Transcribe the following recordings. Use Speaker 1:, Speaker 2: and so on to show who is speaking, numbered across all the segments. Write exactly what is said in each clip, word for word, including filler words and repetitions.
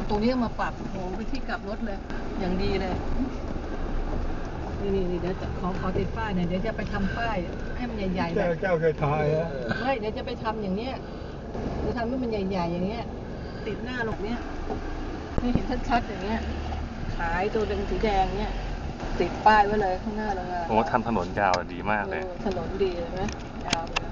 Speaker 1: ตรงนี้มาปรับโอ้ไปที่กลับรถเลยอย่างดีเลยนี่นี่เดี๋ยวขอขอติดป้ายหน่อยเดี๋ยวจะไปทำป้ายให้มันใหญ่ๆแบบ
Speaker 2: เจ้าเคยทายอ่ะ
Speaker 1: ไม่เดี๋ยวจะไปทำอย่างเนี้ยจะทำให้มันใหญ่ๆอย่างเงี้ยติดหน้าลงเนี้ยให้เห็นชัดๆอย่างเงี้ยขายตัวแดงสีแดงเนี้ยติดป้ายไว้เลยข้างหน้าโรงงาน
Speaker 3: โอ้ทำถนนยาวดีมากเลย
Speaker 1: ถนนดีเลยไหมยาวเลย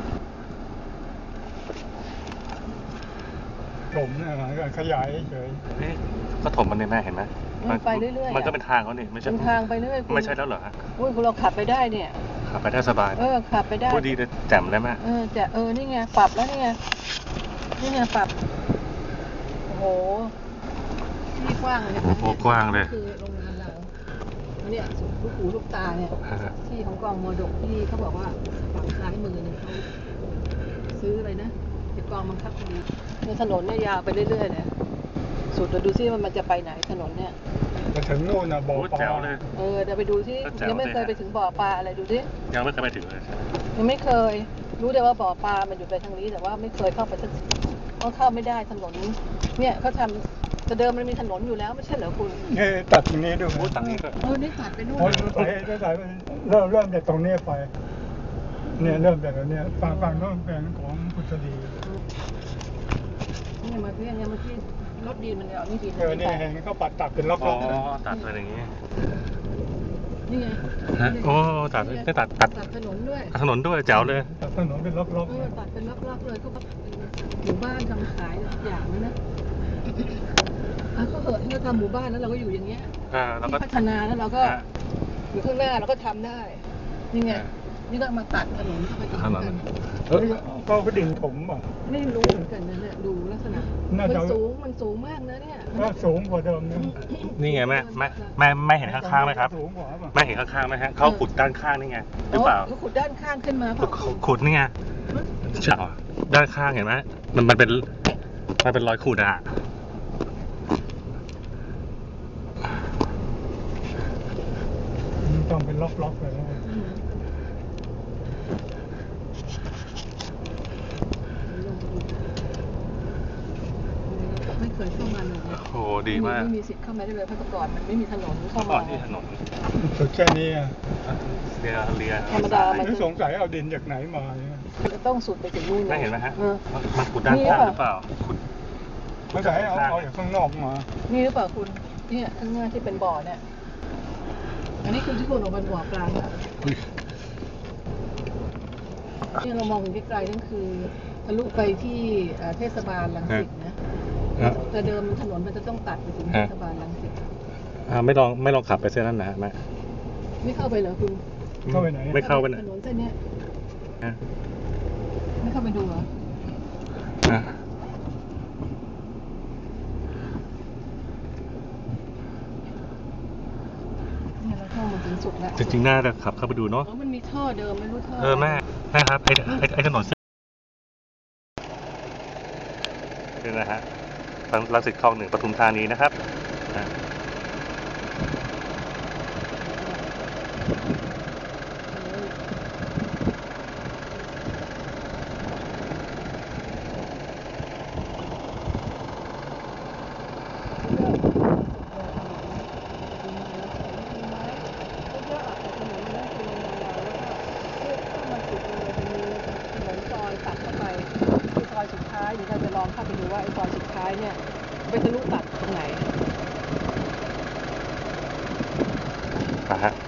Speaker 2: ถมเนี่ยขยายเฉย
Speaker 3: ก็ถมมันในแม่เห็นไหม
Speaker 1: มันไปเรื่อยๆ
Speaker 3: มันก็เป็นทางเขาเนี่ยไม่ใช่
Speaker 1: เป็นทางไปเรื่อย
Speaker 3: ไม่ใช่แล้วเหรอฮะ
Speaker 1: อุ้ยคุณเราขับไปได้เนี่ย
Speaker 3: ขับไปได้สบาย
Speaker 1: เออขับไปได้
Speaker 3: พูดดีเลยแจ่มเลยแม่
Speaker 1: เออแจ่มเออนี่ไงปรับแล้วนี่ไงนี่ไงปรับโอ้โหที่กว้างเลย
Speaker 3: โอ้โหกว้างเลย
Speaker 1: คือโรงงานเราเนี่ยลูกหูลูกตาเนี่ยที่ของกองมรดกที่เขาบอกว่าฝั่งซ้ายมือเนี่ยเขาซื้ออะไรนะเป็นกองบังคับคดีในถนนเนี่ยยาวไปเรื่อยๆเลยสุดเราดูซิว่ามันจะไปไหนถนนเนี่ย
Speaker 2: มาถึงโน่นนะบ่อปลา
Speaker 1: เออเดี๋ยวไปดูซิยังไม่เคยไปถึงบ่อปลาอะไรดูซิ
Speaker 3: ยังไม่เคยไปถึงเลย
Speaker 1: ยังไม่เคยรู้แต่ว่าบ่อปลามันอยู่ไปทางนี้แต่ว่าไม่เคยเข้าไปสักก็เข้าไม่ได้ถนนเนี่ยเขาทำแต่เดิมมันมีถนนอยู่แล้วไม่ใช่เหรอคุณ
Speaker 2: เนี่ยตัดตรงนี้ดู
Speaker 3: ตัดนี้ก็
Speaker 1: เออนี่ตัดไปนู่น
Speaker 2: ไปไปไปเริ่มเริ่มจากตรงนี้ไปเนี่ยเริ่มจากตรงนี้ฝั่งฝั่งโน้นเป็นของพุทธดี
Speaker 1: นี่มาเพื่อนเนี่ยเมื่อกี้รถดีมันเอานี่ดี
Speaker 2: เออเนี่ยเห็นเขาปัดตัดเป็นล็อกๆ
Speaker 3: อ๋อตัดอะไรอย่างงี้
Speaker 1: นี่ไง
Speaker 3: ฮะโอ้ตัดได้ตัด
Speaker 1: ตัดถนนด้วย
Speaker 3: ถนนด้วยแจ๋วเลย
Speaker 2: ตัดถนนเป็นล็อกๆ
Speaker 1: เออตัดเป็นล็อกๆเลยเขาหมู่บ้านทำขายอย่างนี้นะอ่ะก็เหอะถ้าทำหมู่บ้านแล้วเราก็อยู่อย่างเงี้ยพัฒนาแล้วเราก็อยู่ข้างหน้าเราก็ทำได้นี่ไงนี่ก็มาตัดถนนเข้าไปอีกเหมือนกัน
Speaker 2: เฮ้ยก็กระดิ่งถมอ่ะ
Speaker 1: ไม่รู้เหมือนกันนะเนี่ยดูลักษณะมันสูงมันสูงมากนะเนี่ย
Speaker 2: ก็สูงกว่าเดิมนะ
Speaker 3: นี่ไงแม่แม่แม่แม่เห็นข้างๆไหมครับแม่เห็นข้างๆไหมฮะเขาขุดด้านข้างนี่ไงหรือเปล่า
Speaker 1: เขาขุดด้านข้างขึ้นมา
Speaker 3: ขุดนี่ไงใช่ด้านข้างเห็นไหมมันมันเป็นมันเป็นรอยขุดอ่ะ
Speaker 2: ต้องเป็นล็อกๆเลย
Speaker 1: ไม่เคยเข้ามาเลย
Speaker 3: โอ้ดีมาก
Speaker 1: ไม่มีสิทธิ์เข้ามาได้เลยเพราะก่อนมันไม่มีถนนเข้ามา
Speaker 3: ที่ถนน
Speaker 2: สุดแค่นี้
Speaker 3: เรียเรีย
Speaker 1: ธรรมดามัน
Speaker 2: สงสัยเอาดินจากไหนมาเนี่ย
Speaker 1: จะต้องสุดไปถึงนู่น
Speaker 3: ไม่เห็นไหมฮะมันขุดด้านข้างหรือเปล่าขุด
Speaker 2: ไม่ใช่เอาเอาจากข้างนอกมา
Speaker 1: นี่หรือเปล่าคุณเนี่ยข้างหน้าที่เป็นบ่อเนี่ยอันนี้คือที่คุณออกมาบ่อปลาเนี่ยเรามองไกลๆนั่นคือทะลุไปที่เทศบาลรังสิตนะแต่เดิมถนนมันจะต้องตัดไปถึงเทศบาลรังสิต
Speaker 3: อ่าไม่ลองไม่ลองขับไปเส้นนั้นนะแม่
Speaker 1: ไม่เข้าไปเหรอคุณ
Speaker 2: เข้าไปไหน
Speaker 3: ไม่เข้าไปไหน
Speaker 1: ถนนเส้นนี้ไม่เข้าไปดูเหรอ
Speaker 3: จริงๆน่าจะขับเข้าไปดูเนาะ
Speaker 1: มันมีท่อเดิมไม่รู้ท่อ
Speaker 3: เออแม่แม่ครับไอ้ไอ้ไอ้ถนนนี่นะฮะรังสิตคลองหนึ่งปทุมธานีนะครับ
Speaker 1: เดี๋ยวเราจะลองเข้าไปดูว่าไอ้ซอยสุดท้ายเนี่ยไปทะลุตัดตรงไหน
Speaker 3: นะฮะ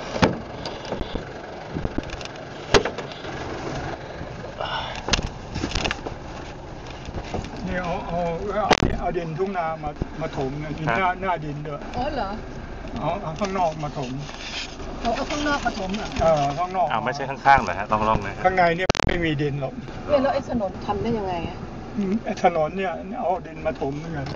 Speaker 2: นี่เอาเอาเอาดินทุ่งนามามาถมเนี่ยดินหน้าหน้าดินด้วย
Speaker 1: อ๋อเหรอ
Speaker 2: เอาเอาข้างนอกมาถม
Speaker 1: เขาเอาข้างนอกมาถมอ่ะ
Speaker 2: เออข้างนอก
Speaker 3: อ้าวไม่ใช่ข้างๆเหรอฮะต้องลองนะ
Speaker 2: ข้างในเนี่ยไม่มีดินหรอก
Speaker 1: เนี่ยแล้วไอ้ถนนทำได้ยังไงอ่ะ
Speaker 2: ถนนเนี่ยเอาดินมาถมเหมือนกัน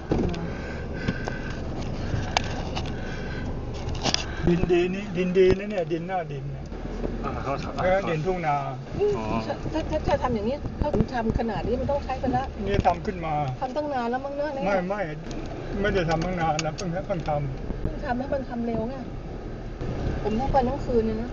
Speaker 2: ดินดีนี่ดินดีนะเนี่ยดินหน้าดินเนี่ยดินทุ่งนา
Speaker 1: ถ้าถ้าถ้าทำอย่างนี้เขาทำขนาดนี้มันต้องใช้ไปละ
Speaker 2: นี่ทำขึ้นมา
Speaker 1: ทำตั้งนานแล้วมั้งเนอะ
Speaker 2: ไม่ไม่ไม่ได้ทำตั้งนานนะเพิ่งเพิ่งท
Speaker 1: ำเพิ่งทำให้มันทำเร็วไงผมต้องไปทั้งคืนเลยนะ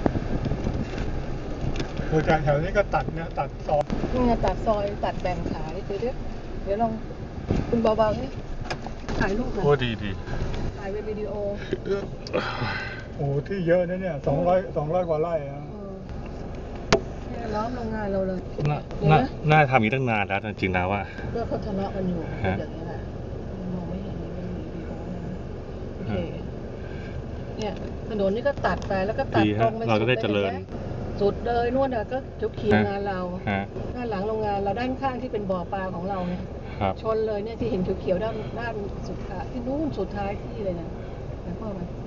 Speaker 2: โดยจากแถวนี้ก็ตัดเนี่ยตัดซอย
Speaker 1: นี่ไงตัดซอยตัดแบ่งขายเดี๋ยวเดี๋ยวลองคุณเบาๆนี่ถ่ายรูปหน่อย
Speaker 3: โอ้ดีดี
Speaker 1: ถ่ายเป็นวิดีโอ
Speaker 2: โอ้ที่เยอะนะเนี่ยสองร้อยสองร้อยกว่าไร่อะ
Speaker 1: เออเนี่ยล้อมโรงงานเราเลย
Speaker 3: น่า
Speaker 1: เห็น
Speaker 3: น่า
Speaker 1: ไหม
Speaker 3: น่าทำอย่างนี้ตั้งนานแล้วจริงๆแล้วว่า
Speaker 1: เพื่อเขาทะเลาะกันอยู่
Speaker 3: ฮะ
Speaker 1: อย่างนี้แหละมองไม่เห็นนี่เป็นวิดีโอนะโอเคเนี่ยถนนนี่ก็ตัดไปแล้วก็ตัด
Speaker 3: ดี
Speaker 1: ต
Speaker 3: ฮะ
Speaker 1: รงไป
Speaker 3: เราจะได้
Speaker 1: สุ
Speaker 3: เจริญ
Speaker 1: ห็นไหมสุดเลยนู่นน่ะก็จุกขีด
Speaker 3: ฮะ
Speaker 1: งานเรา
Speaker 3: ฮะ
Speaker 1: ด้านหลังโรงงานเราด้านข้างที่เป็นบ่อปลาของเราเนี่ย
Speaker 3: ครับ
Speaker 1: ชนเลยเนี่ยที่เห็นเขียวๆด้านด้านสุดท้ายที่นู่นสุดท้ายที่เลยนะแล้วก็มัน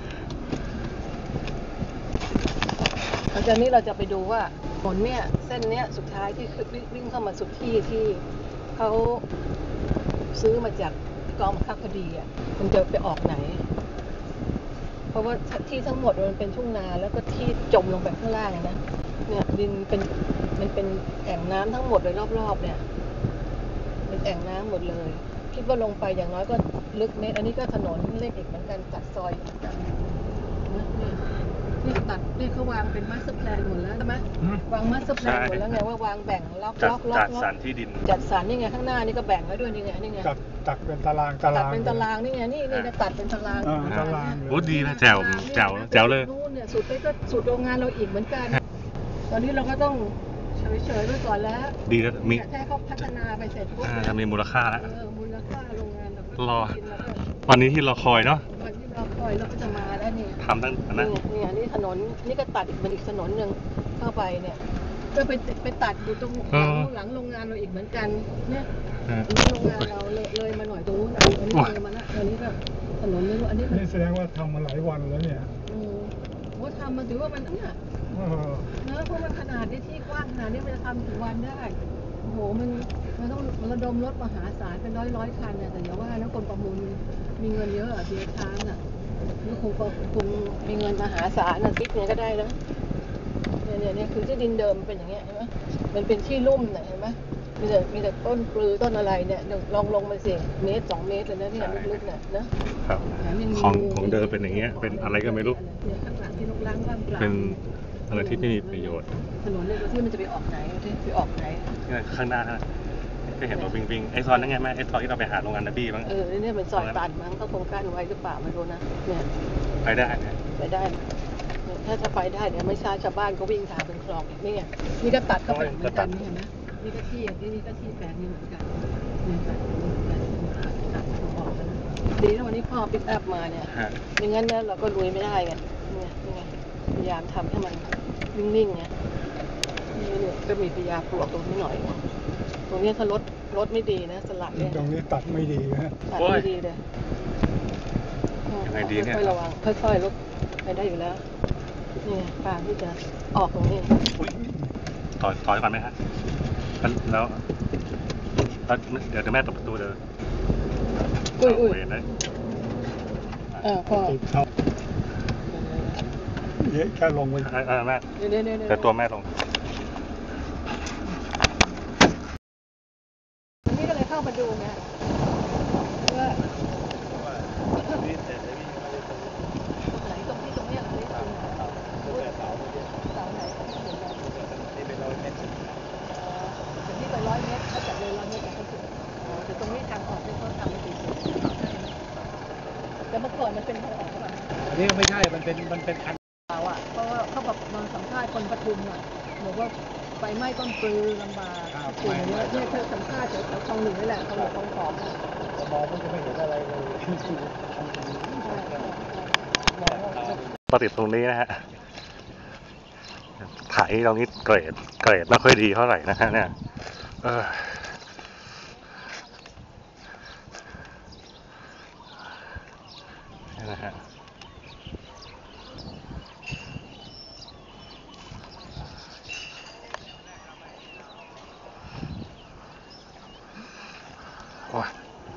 Speaker 1: หลังจากนี้เราจะไปดูว่าถนนเนี่ยเส้นเนี้ยสุดท้ายที่คือวิ่งเข้ามาสุดที่ที่เขาซื้อมาจากกองบังคับคดีอ่ะมันจะไปออกไหน เพราะว่าที่ทั้งหมดมันเป็นทุ่งนาแล้วก็ที่จมลงไปข้างล่างอะนะเนี่ยดินเป็นมันเป็นแอ่งน้ำทั้งหมดเลยรอบๆเนี่ยเป็นแอ่งน้ำหมดเลย คิดว่าลงไปอย่างน้อยก็ลึกเมตรอันนี้ก็ถนนเล็กอีกเหมือนกันตัดซอยเหมือนกันนะเนี่ยนี่ตัดนี่เขาวางเป็นมาสเตอร์แพลนหมดแล้วใช่ไหมวางมาสเตอร์แพลนหมดแล้วไงว่าวางแบ่งล็อก
Speaker 3: จัด
Speaker 1: ล็อกล็อ
Speaker 3: จั
Speaker 1: ก
Speaker 3: ด
Speaker 1: ล็อ
Speaker 3: สร
Speaker 1: ก
Speaker 3: รที่ดิน
Speaker 1: จัดสรรนี่ไงข้างหน้านี่ก็แบ่งไว้ด้วยนี่ไงนี่ไง
Speaker 2: จัดจัดเป็นตารางตา
Speaker 1: ตั
Speaker 2: รา
Speaker 1: ด
Speaker 2: ง
Speaker 1: เป็นตารางนี่ไงนี่นี่นะตัดเป็นตาราง
Speaker 2: อ่าตาราง
Speaker 3: โอ้ดีนะแจ๋วแจ๋วแจ๋วเลย
Speaker 1: นู่นเนี่ยสุดไปก็สุดโรงงานเราอีกเหมือนกัน ตอนนี้เราก็ต้องเฉยๆไว้ก่อนแล้ว
Speaker 3: ดีแล้วมี
Speaker 1: แค่เขาพัฒนาไปเสร็จปุ๊บ
Speaker 3: อ่า
Speaker 1: เนี่ย
Speaker 3: จะมีมูลค่าแล้ว
Speaker 1: เออมูลค่าโรงงานเราก็
Speaker 3: รอ
Speaker 1: กินแล้วก็
Speaker 3: วันนี้ที่เราคอยเนาะ
Speaker 1: วันที่เราคอยเราก็จะมาแล้วนี่
Speaker 3: ทำตั้งอันนั้น
Speaker 1: นี่เนี่ยนี่ถนนนี่ก็ตัดอีกเป็นอีกถนนหนึ่งเข้าไปเนี่ยก็ไปไปตัดอยู่ตรงหลังหลังโรงงานเราอีกเหมือนกันเนี่ย
Speaker 3: ฮะ
Speaker 1: อันนี้โรงงานเราเลยเลยมาหน่อยตรงนู้นอันนี้อันนี้เลยมาละอันนี้ก็ถนนไม่รู้อันนี้มัน
Speaker 2: นี่แสดงว่าทำมาหลายวันแล้วเนี่ย
Speaker 1: อืมว่าทำมาถือว่ามันเนี่ย
Speaker 2: เออ
Speaker 1: เนอะเพราะมันขนาดนี้ที่กว้างขนาดนี้มันจะทำกี่วันได้โอ้โหมันมันต้องระดมรถมหาศาลเป็นร้อยร้อยคันเนี่ยแต่อย่าว่านะคนประมูลมีเงินเยอะอะเบียร์ช้างอ่ะนี่คงคงมีเงินมหาศาลน่ะคิดเนี่ยก็ได้แล้วเนี่ยเนี่ยเนี่ยคือที่ดินเดิมมันเป็นอย่างเงี้ยเห็นไหมมันเป็นที่ลุ่มเนี่ยเห็นไหมมีแต่มีแต่ต้นปลือต้นอะไรเนี่ยหนึ่งลองลงมาสิเมตรสองเมตรเลยนะเนี่ยลึกๆเนี่ยนะครับ แถมยังมี
Speaker 3: ของของเดิมเป็นอย่างเงี้ยเป็นอะไรก็ไม่รู้
Speaker 1: เนี่ยข้างหลังที่ลูกล้างบ้างเปล่า
Speaker 3: เป็นอะไรที่ไม่มีประโยชน์
Speaker 1: ถนนเนี่ยที่มันจะไปออกไหนที่ไปออกไหน
Speaker 3: เนี่ยข้างหน้าฮะก็เห็นรถวิ่งวิ่งไอ้ซอยนั่นไงแม่ไอ้ซอยที่เราไปหาโรงงานนาบี้มั้ง
Speaker 1: เออเนี่ยเป็นซอยตันมั้งเขาคงกั้นไว้หรือเปล่าไม่รู้นะเนี่ย
Speaker 3: ไปได้นะ
Speaker 1: ไปได้เนี่ยถ้าจะไปได้เนี่ยไม่ช้าชาวบ้านก็วิ่งทางเป็นคลองอีกนี่ไงนี่ก็ตัดเข้าไปเหมือนกันนี่เห็นไหมนี่ก็ที่อย่างนี้นี่ก็ที่แปลงนี่เหมือนกันเนี่ยตัดเหมือนกันตัดออกกันดีนะวันนี้พ่อปิกอัพมาเนี่ย
Speaker 3: ฮะ
Speaker 1: ไม่งั้นนะเราก็ลุยไม่ได้ไงเนี่ยนี่ไงพยายามทำให้มันนิ่งๆไงนี่เนี่ยก็มีพยายามปลวกตรงนี้หน่อย ตรงนี้ถ้ารถรถไม่ดีนะสลัดเนี่ย
Speaker 2: ตรงนี้ตัดไม่ดีนะ
Speaker 1: ตัดไม่ดีเลย
Speaker 3: ยังไงดีเนี่ย
Speaker 1: ค่อยๆระวังค่อยๆรถไปได้อยู่แล้วนี่การที่จะออกตรงนี้
Speaker 3: อุ๊ยถอยถอยก่อนไหมฮะแล้วแล้วแล้วเดี๋ยวเดี๋ยวแม่ตบประตูเดี๋ยว
Speaker 1: อุ้ยอุ้ย
Speaker 3: เวรนะ
Speaker 1: เออพอ
Speaker 2: ติดเข้าเยอะแค่ลงไป
Speaker 3: เออเออแม่
Speaker 1: เดี๋ยวเดี๋ยวเดี๋ยว
Speaker 3: เดี๋ยวตัวแม่ลง
Speaker 1: วันนี้ก็เลยเข้ามาดูไงว่าตรงไหนตรงที่ตรงเนี้ยตรงนี้ตรงไหนเสาเสาไหนที่เป็นร้อยเมตรถึงที่ไปร้อยเมตรถ้าจัดเลยร้อยเมตรแต่ก็ถึงแต่ตรงนี้ทางออกที่เขาทำมาดีสุดแต่เมื่อก่อนมันเป็นทางออกป่ะ
Speaker 4: อันนี้ไม่ใช่ มันเป็น มันเป็นคัน
Speaker 1: เราอ่ะเพราะว่าเขาแบบมาสัมภาษณ์คนปทุมอ่ะบอกว่าไฟไหม้ต้นปลือลำบากกลุ่มเนี้ยเนี่ยเธอสัมภาษณ์แถวคลองหนึ่งนี่แหละคลองหนึ่งคลองสองอะ
Speaker 4: มองมันจะไม่เห็นอะไรเลย
Speaker 3: ปฏิดตรงนี้นะฮะถ่ายตรงนี้เกรด เกรดไม่ค่อยดีเท่าไหร่นะฮะเนี่ย เออนี่นะฮะโอ้ย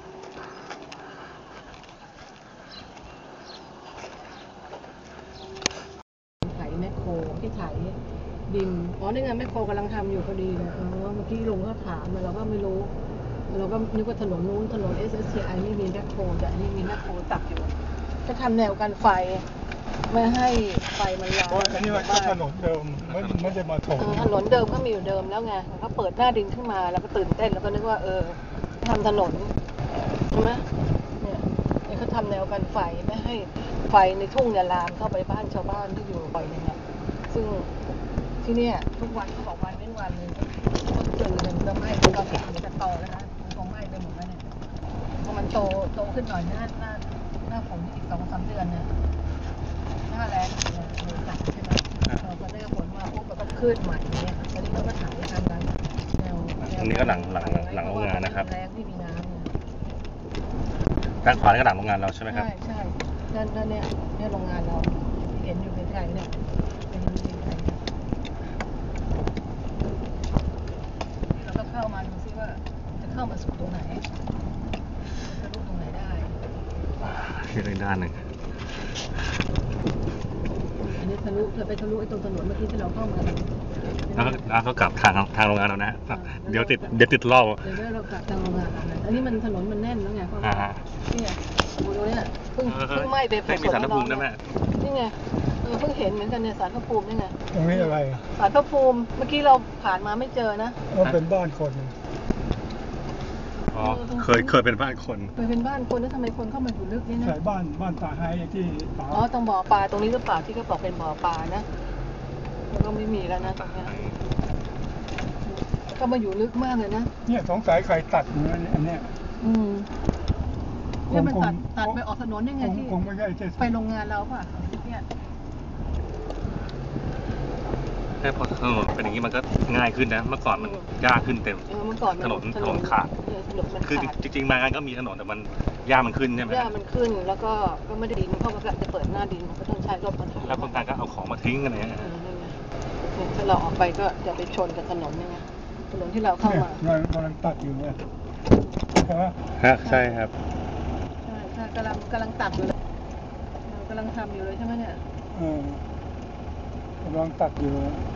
Speaker 1: ไถแมคโครที่ไถดินอ๋อนี่ไงแมคโครกำลังทำอยู่พอดีเลยเออเมื่อกี้ลุงก็ถามมาเราก็ไม่รู้ เราก็นึกว่าถนนนู้นถนน เอส เอส ที ไอ ไม่มีแมคโครแต่อันนี้มีแมคโครตักอยู่จะทำแนวกันไฟไม่ให้ไฟมันลาม
Speaker 2: เพราะอันนี้มันก็ถนนเดิมไม่ไม่ได้มาถม
Speaker 1: เออถนนเดิมก็มีอยู่เดิมแล้วไงเขาเปิดหน้าดินขึ้นมาแล้วก็ตื่นเต้นแล้วก็นึกว่าเออทำถนนใช่ไหมเนี่ยำแนวกันไฟไม่ให้ไฟในทุ่งเนี่ยลามเข้าไปบ้านชาวบ้านที่อยู่บ่อยนึงเนี่ยซึ่งที่เนี่ยทุกวันเขาบอกวันเว้นวันเลยต้นจืดเนี่ยมันจะไหม้ตอนนี้มันจะโตแล้วนะมันคงไหม้ไปหมดแล้วเนี่ยพอมันโตโตขึ้นหน่อยหน้าหน้าหน้าฝนอีกสองสามเดือนเนี่ยหน้าแรงเนี่ยเลยจัดใช่ไหมพอได้ฝนมาปุ๊บมันก็ขึ้นใหม่เนี่ยตอนนี้เราก็ถ่ายทำกันแนว
Speaker 3: อันนี้ก็หลังหลังหลังโรงงานนะครับ
Speaker 1: แรงที่มีน้ำเนี่ย
Speaker 3: ด้านขวานี่ก็หลังโรงงานเราใช่ไหมครับ
Speaker 1: ใช่ใช่นั่นนั่นเนี่ยเนี่ยโรงงานเราเห็นอยู่ไกลๆเนี่ยเป็นอยู่ไกลๆเนี่ยเราก็เข้ามาดูซิว่าจะเข้ามาสู่ตรงไหนจะรู้ตรงไหนได้
Speaker 3: ที่อีกด้านหนึ่ง
Speaker 1: อันนี้ทะลุจะไปทะลุไอ้ตรงถนนเมื่อกี้ที่เราเข้ามา
Speaker 3: แล้วก็แล้วก็กลับทางทางโรงงานเรานะฮะเดี๋ยวติดเดี๋ยวติดรอบ
Speaker 1: เดี๋ยวเรากลับทางโรงงานเรานะอันนี้มันถนนมันแน่นแล้วไงเพราะ
Speaker 3: อ่า
Speaker 1: ว่า
Speaker 3: ฮะ
Speaker 1: เนี่ยดูตรงเนี้ยเพิ่ง
Speaker 3: เออ
Speaker 1: เพิ่งไหม้ไป
Speaker 3: เฮ้ยมีสารพระภูมิด้วยแม่
Speaker 1: นี่ไงเออเพิ่งเห็นเหมือนกันเนี่ยสารพระภูมินี่ไง
Speaker 2: ตรงนี้อะไรอ่ะ
Speaker 1: สารพระภูมิเมื่อกี้เราผ่านมาไม่เจอนะ
Speaker 2: เราเป็นบ้านคน
Speaker 3: อ๋อเคยเคยเป็นบ้านคน
Speaker 1: เคยเป็นบ้านคนแล้วทำไมคนเข้ามาอยู่ลึกนี่นะ
Speaker 2: ใช่บ้านบ้านตาไฮที่ตา
Speaker 1: อ๋อตรงบ่อปลาตรงนี้หรือเปล่าที่เขาบอกเป็นบ่อปลานะแล้วก็ไม่มีแล้วนะตรงเนี้ยก็มาอยู่ลึกมากเลยนะ
Speaker 2: เนี่ยสงสัยใครตัดเนื้ออันเนี้ย
Speaker 1: อืมเนี่ยมันตัด
Speaker 2: คง
Speaker 1: ตัดไปออกถนนยังไง
Speaker 2: คง
Speaker 1: ที่
Speaker 2: คงไม่ใช่เทศ
Speaker 1: ไปโรงงานเราป่ะเนี่ย
Speaker 3: แค่พอถนนเป็นอย่างนี้มันก็ง่ายขึ้นนะ เมื่อก่อนมันยากขึ้นเต็ม
Speaker 1: เออเมื่อก่อนมั
Speaker 3: ถนนถนนขาด
Speaker 1: เออถนนมัน
Speaker 3: คือ
Speaker 1: ขาด
Speaker 3: จริงๆมางานก็มีถนนแต่มันหญ้ามันขึ้นใช่ไหม
Speaker 1: หญ้ามันขึ้นแล้วก็ก็ไม่ได้ดินเพราะมันก็จะเปิดหน้าดินมันก็ต้องใช้รถบรรทุก
Speaker 3: แล้วคนงานก็เอาของมาทิ้งกันเนี่ย
Speaker 1: เออนี่ไงเนี่ยถ้าเราออกไปก็จะไปชนกับถนนนี่ไงถนนที่เราเข้า
Speaker 2: เนี่ย
Speaker 1: มา
Speaker 2: กำลังกำลังตัดอยู่เนี่ยใช่ไหม
Speaker 3: ฮะใช่ครับ
Speaker 1: ใช่ใช่กำลังกำลังตัดอยู่เลยเออกำลังทำอยู่เลยใช่ไหมเนี่ย
Speaker 2: เออกำลังตัดอยู่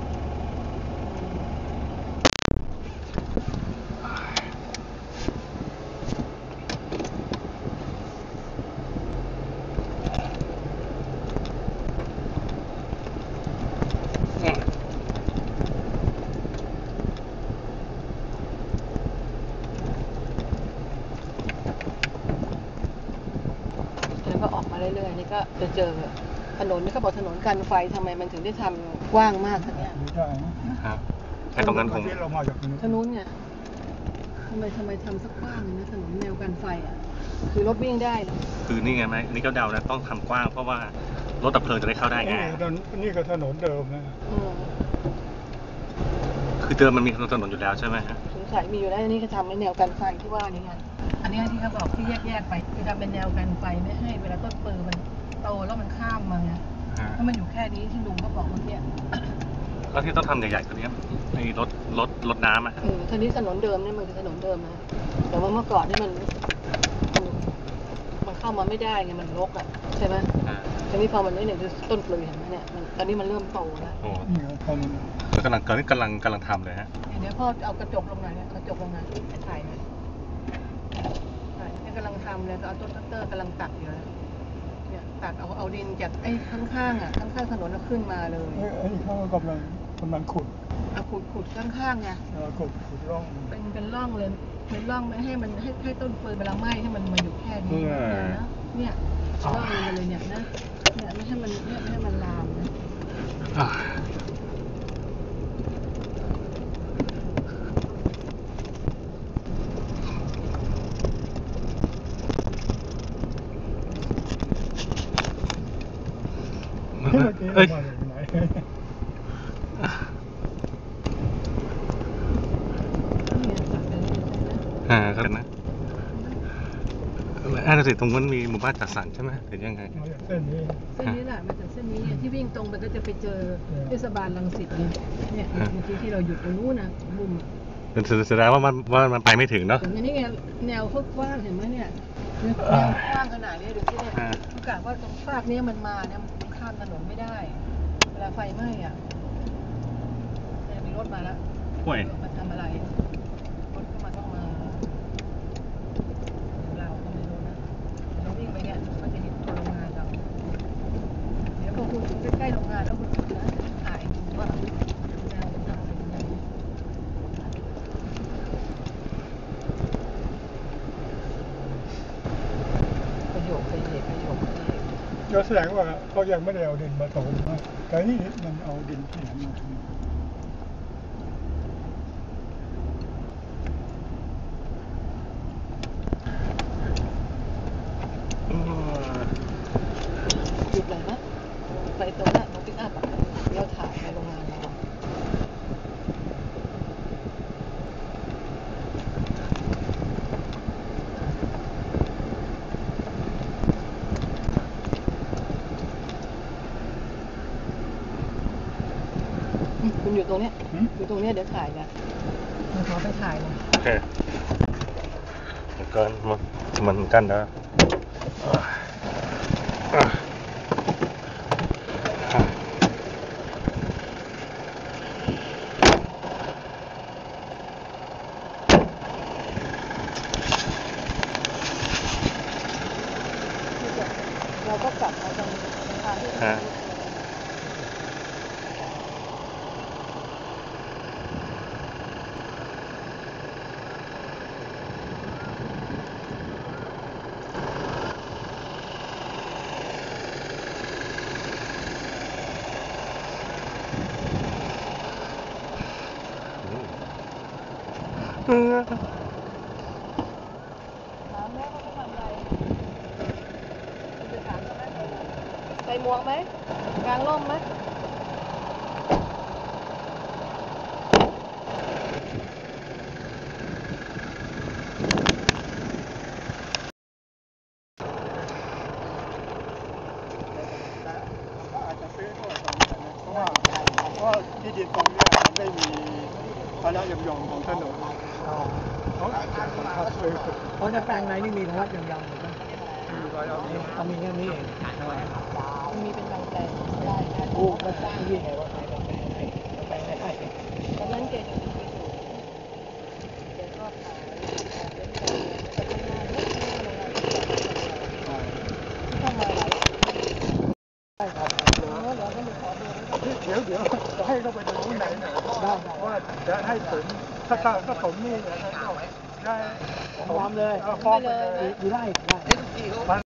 Speaker 1: แล้วก็ออกมาเรื่อยๆนี่ก็จะเจอถนนนี่เขาบอกถนนกันไฟทำไมมันถึงได้ทำกว้างมากขนาดเนี้ย
Speaker 2: ไม่ใช่นะ
Speaker 3: ครับไอ้ตรงนั้นคง
Speaker 2: ที่เรามาจากตรง
Speaker 1: ถนนเนี่ยทำไมทำไมทำสักกว้างเลยนะถนนแนวกันไฟอ่ะคือรถวิ่งได้เลย
Speaker 3: คือนี่ไงไหมนี่ก็เดานะต้องทำกว้างเพราะว่ารถดับเพลิงจะได้เข้าได้
Speaker 2: นี่
Speaker 3: ง่าย
Speaker 2: นี่ก็ถนนเดิมนะ
Speaker 1: อืม
Speaker 3: คือเดิมมันมีถนนอยู่แล้วใช่ไหมฮะ
Speaker 1: สงสัยมีอยู่แล้วอันนี้ก็ทำเป็นแนวกันไฟที่ว่านี่ไงอันนี้ที่เขาบอกที่แยกๆไปคือทำเป็นแนวกันไฟไม่ให้เวลาต้นปืนมันโตแล้วมันข้ามมาไงถ้ามันอยู่แค่นี้ที่ลุงเขาบอกเมื่อกี้
Speaker 3: แล้วที่ต้องทำใหญ่ๆกว่านี้ไอ้รถรถรถน้ำอ่ะ
Speaker 1: เออทีนี้ถนนเดิมเนี่ยมันคือถนนเดิมนะแต่ว่าเมื่อก่อนนี่มันมันมันเข้ามาไม่ได้ไงมันรกอ่ะใช่ไหม
Speaker 3: อ่า
Speaker 1: ทีนี้พอมันไม่เนี่ยคือต้นปลือเห็นไหมเนี่ยมันตอนนี้มันเริ่มโตแล้ว
Speaker 3: โอ้
Speaker 2: นี่ก็คน
Speaker 3: แล้วกำลังตอนนี้กำลังกำลังทำเลยฮะ
Speaker 1: เดี๋ยวพ่อเอากระจกลงหน่อยเนี่ยกระจกลงหน่อยถ่ายหน่อยถ่ายเนี่ยกำลังทำเลยก็เอาต้นเตอร์กำลังตัดอยู่เลยเนี่ยตัดเอาเอาดินจากไอ้ข้างๆอ่ะข้างๆถนนแล้วขึ้นมาเลย
Speaker 2: เอ้ยไอ้เขากำลังกำลังขุด
Speaker 1: เอาขุดขุดข้างๆไง
Speaker 2: เออขุดขุดร่อง
Speaker 1: เป็นเป็นร่องเลยเป็นร่องไม่ให้มันให้ให้ต้นปืนเวลาไหม้ให้มันมาอยู่แค่นี้นะเนี่ยร่องลงมาเลยเนี่ยนะเนี่ยไม่ให้มันเนี่ยไม่ให้มันลามนะ
Speaker 3: อ่า
Speaker 2: เมื่อกี้
Speaker 3: เอ้ย
Speaker 2: เรามาจากไหน
Speaker 1: เนี่ยตัดไปเลยใช่ไหม
Speaker 3: อ่าครับนะอ่าสิตรงนั้นมีหมู่บ้านจัดสรรใช่ไหมหรือยังไง
Speaker 2: มาจากเส้นนี้
Speaker 1: เส้นนี้แหละมาจากเส้นนี้ที่วิ่งตรงไปก็จะไปเจอเทศบาลรังสิตเนี่ยเนี่ยเมื่อกี้ที่เราหยุดตรงนู้นนะบุ่ม
Speaker 3: เป็นแสดงว่ามันว่ามันไปไม่ถึงเนาะ
Speaker 1: อย่างนี้ไงแนวเขากว้างเห็นไหมเนี่ยแนวกว้างขนาดนี้ดูที่เนี่ย
Speaker 3: อ่า
Speaker 1: ทุกอย่างว่าตรงฟากนี้มันมาเนี่ยมันข้ามถนนไม่ได้ เวลาไฟไหม้อ่ะเนี่ยมีรถมาแล้ว
Speaker 3: ห่วย
Speaker 1: มาทำอะไรรถก็มาต้องมาเราก็ไม่รู้นะเราวิ่งไปเนี่ยก็จะเห็นตัวโรงงานเราเดี๋ยวพอคุณใกล้ๆโรงงานแล้วคุณนะถ่ายดูว่าแนวมันทำเป็นยังไงประโยคไปเด็ก
Speaker 2: ก็แสดงว่าเขายังไม่ได้เอาดินมาถมนะแต่นี่มันเอาดินที่ไหนมาถม
Speaker 1: หยุดเลยนะไปตรงนั้นตรงปิกอัพอะเดี๋ยวถ่ายในโรงงานเราอืมคุณอยู่ตรงเนี้ย
Speaker 2: หืม
Speaker 1: อยู่ตรงเนี้ยเดี๋ยวถ่ายนะผมขอไปถ่ายหนะ
Speaker 3: โอเคเกินมันมันกันแล้วอ่ะอ่ะ
Speaker 1: เราก็กลับมาตรงทางที่
Speaker 3: ฮะ อืม
Speaker 1: ถามแม่เขาจะทำอะไรคุณจะถามเขาไหมใส่หมวกไหมกางร่มไหม
Speaker 2: เขาอาจจะซื้อด้วยตรงนี้นะเพราะว่าเพราะว่าที่ดินตรงเนี้ยมันไม่มีภาระยำยองของถนนเขาอาจจะบังคับซื้อ
Speaker 4: เพราะถ้าแปลงในนี่มีทางลัดยำๆอยู่นะ
Speaker 2: มีไว้เอาเอง
Speaker 4: เขามีแค่นี้เอง
Speaker 1: มันมีเป็นบางแปลงได้ได้
Speaker 4: กูมันสร้างยี่ไงว่าใครจะแปลงไหนแปลงไหนได้
Speaker 1: ตอนนั้นแกยังมีอยู่แกชอบขายเป็นแปลงแล้วก็ข้างหน้าโรงงานที่ทำมาหลาย
Speaker 4: ได้ครับ
Speaker 1: เดี๋ยวเดี๋ยวให้หนูขอดูนะ
Speaker 2: เดี๋ยวเดี๋ยวจะให้เขาไปดูข้างในหน่อย
Speaker 4: ได้
Speaker 2: ว่าจะให้ผมถ้าถ้าถ้าผมนี่นะได้
Speaker 4: พร้อมเลย
Speaker 2: ฟ้องไปเลย
Speaker 4: อยู่ได้ได้